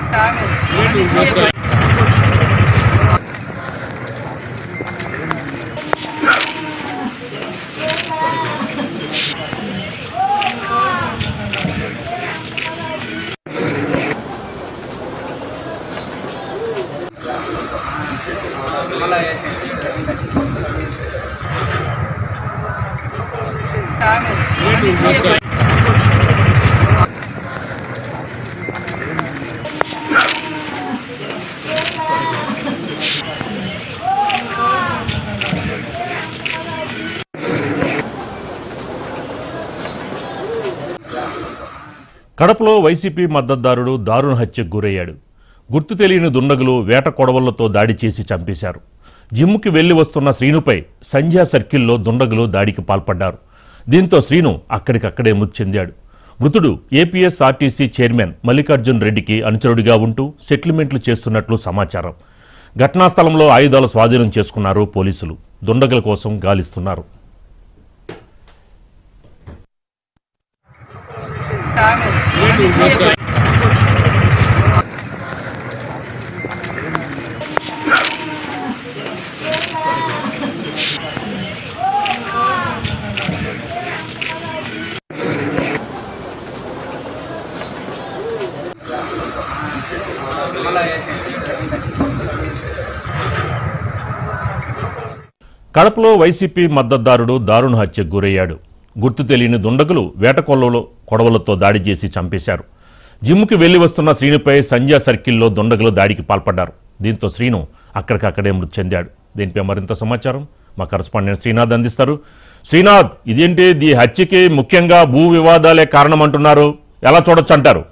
కడపలో వైసీపీ మద్దతుదారుడు దారుణ హత్యకు గురయ్యాడు. గుర్తు తెలియని దుండగులు వేట కొడవళ్లతో దాడి చేసి చంపేశారు. జిమ్ముకి వెళ్లి వస్తున్న శ్రీనుపై సంధ్యా సర్కిల్లో దుండగులు దాడికి పాల్పడ్డారు. దీంతో శ్రీను అక్కడికక్కడే మృతి చెందాడు. మృతుడు ఏపీఎస్ఆర్టీసీ చైర్మన్ మల్లికార్జున్ రెడ్డికి అనుచరుడిగా ఉంటూ సెటిల్మెంట్లు చేస్తున్నట్లు సమాచారం. ఘటనా స్థలంలో ఆయుధాలు స్వాధీనం చేసుకున్నారు పోలీసులు. దుండగుల కోసం గాలిస్తున్నారు. కడపలో వైసీపీ మద్దతుదారుడు దారుణ హత్యకు గురయ్యాడు. గుర్తు తెలియని దుండగులు వేట కొడవలతో దాడి చేసి చంపేశారు. జిమ్ముకి వెళ్లి వస్తున్న శ్రీనుపై సంధ్యా సర్కిల్లో దుండగులు దాడికి పాల్పడ్డారు. దీంతో శ్రీను అక్కడికక్కడే మృతి చెందాడు. దీనిపై మరింత సమాచారం మా కరెస్పాండెంట్ శ్రీనాథ్ అందిస్తారు. శ్రీనాథ్, ఇదేంటి ఈ హత్యకి ముఖ్యంగా భూ వివాదాలే కారణం అంటున్నారు, ఎలా చూడొచ్చు అంటారు?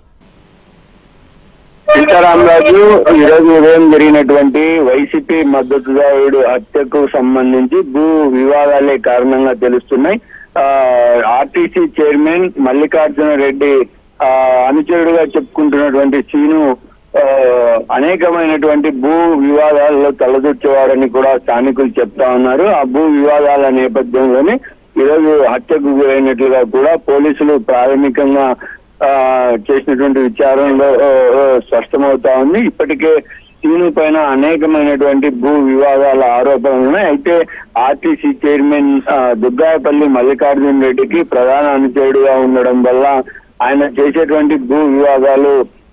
సీతారామరాజు, ఈరోజు ఉదయం జరిగినటువంటి వైసీపీ మద్దతుదారుడు హత్యకు సంబంధించి భూ వివాదాలే కారణంగా తెలుస్తున్నాయి. ఆర్టీసీ చైర్మన్ మల్లికార్జున రెడ్డి అనుచరుడుగా చెప్పుకుంటున్నటువంటి శ్రీను అనేకమైనటువంటి భూ వివాదాల్లో తలదూర్చేవాడని కూడా స్థానికులు చెప్తా ఉన్నారు. ఆ భూ వివాదాల నేపథ్యంలోనే ఈరోజు హత్యకు గురైనట్లుగా కూడా పోలీసులు ప్రాథమికంగా చేసినటువంటి విచారణలో స్పష్టమవుతా ఉంది. ఇప్పటికే శ్రీను పైన అనేకమైనటువంటి భూ వివాదాల ఆరోపణలు ఉన్నాయి. అయితే ఆర్టీసీ చైర్మన్ దుగ్గాయపల్లి మల్లికార్జున రెడ్డికి ప్రధాన అనుచరుడుగా ఉండడం వల్ల ఆయన చేసేటువంటి భూ వివాదాలు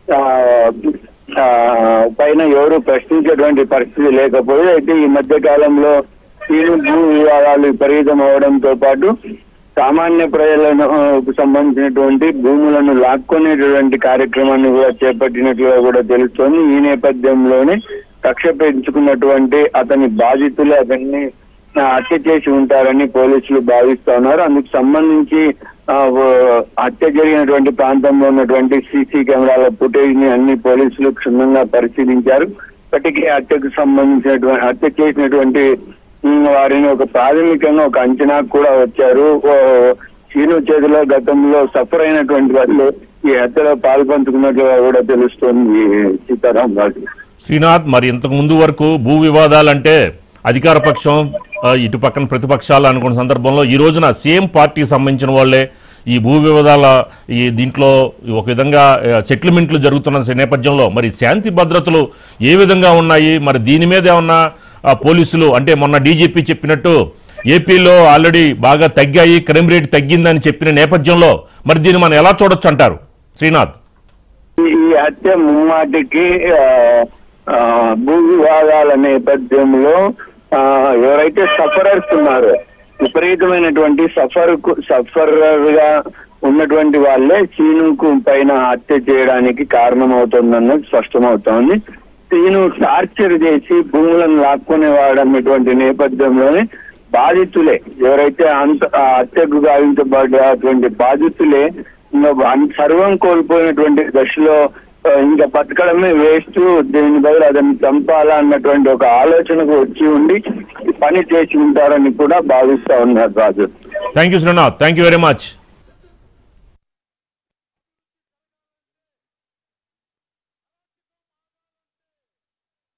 పైన ఎవరు ప్రశ్నించేటువంటి పరిస్థితి లేకపోతే, అయితే ఈ మధ్య కాలంలో శ్రీను భూ వివాదాలు విపరీతం అవడంతో పాటు సామాన్య ప్రజలను సంబంధించినటువంటి భూములను లాక్కునేటువంటి కార్యక్రమాన్ని కూడా చేపట్టినట్లుగా కూడా తెలుస్తోంది. ఈ నేపథ్యంలోనే కక్ష పెంచుకున్నటువంటి అతని బాధితులు అతన్ని హత్య చేసి ఉంటారని పోలీసులు భావిస్తా ఉన్నారు. అందుకు సంబంధించి హత్య జరిగినటువంటి ప్రాంతంలో ఉన్నటువంటి సీసీ కెమెరాల ఫుటేజ్ ని అన్ని పోలీసులు క్షుణ్ణంగా పరిశీలించారు. ఇప్పటికే హత్యకు సంబంధించినటువంటి హత్య చేసినటువంటి వారిని ఒక ప్రాథమికంగా ఒక అంచనా కూడా వచ్చారు. శ్రీను చేతిలో గతంలో సఫర్ అయినటువంటి వాళ్ళు ఈ హత్యలో పాల్పంచుకున్నట్లుగా కూడా తెలుస్తోంది. సీతారామరాజు, శ్రీనాథ్, మరి ఇంతకు ముందు వరకు భూ వివాదాలంటే అధికార పక్షం ఇటు పక్కన ప్రతిపక్షాలు అనుకున్న సందర్భంలో ఈ రోజున సేమ్ పార్టీకి సంబంధించిన వాళ్ళే ఈ భూ వివాదాల దీంట్లో ఒక విధంగా సెటిల్మెంట్లు జరుగుతున్న నేపథ్యంలో మరి శాంతి భద్రతలు ఏ విధంగా ఉన్నాయి? మరి దీని మీద ఏమన్నా పోలీసులు అంటే మొన్న డీజీపీ చెప్పినట్టు ఏపీలో ఆల్రెడీ బాగా తగ్గాయి, క్రైమ్ రేట్ తగ్గిందని చెప్పిన నేపథ్యంలో మరి దీన్ని మనం ఎలా చూడొచ్చు అంటారు శ్రీనాథ్? ఈ హత్య ముమ్మాటికి భూ వివాదాల నేపథ్యంలో ఎవరైతే సఫరర్స్ ఉన్నారో విపరీతమైనటువంటి సఫరర్ గా ఉన్నటువంటి వాళ్ళే శ్రీనుకు పైన హత్య చేయడానికి కారణమవుతుందన్నది స్పష్టమవుతోంది. శ్రీను టార్చర్ చేసి భూములను లాక్కునేవాడన్నటువంటి నేపథ్యంలోనే బాధితులే ఎవరైతే హత్యకు గావించబడ్డటువంటి బాధితులే సర్వం కోల్పోయినటువంటి దశలో ఇంకా బతకడమే వేస్ట్, దీని బదులు అతన్ని చంపాలా అన్నటువంటి ఒక ఆలోచనకు వచ్చి ఉండి పని చేసి ఉంటారని కూడా భావిస్తా ఉన్నారు Raju. Thank you Srinath, thank you very much.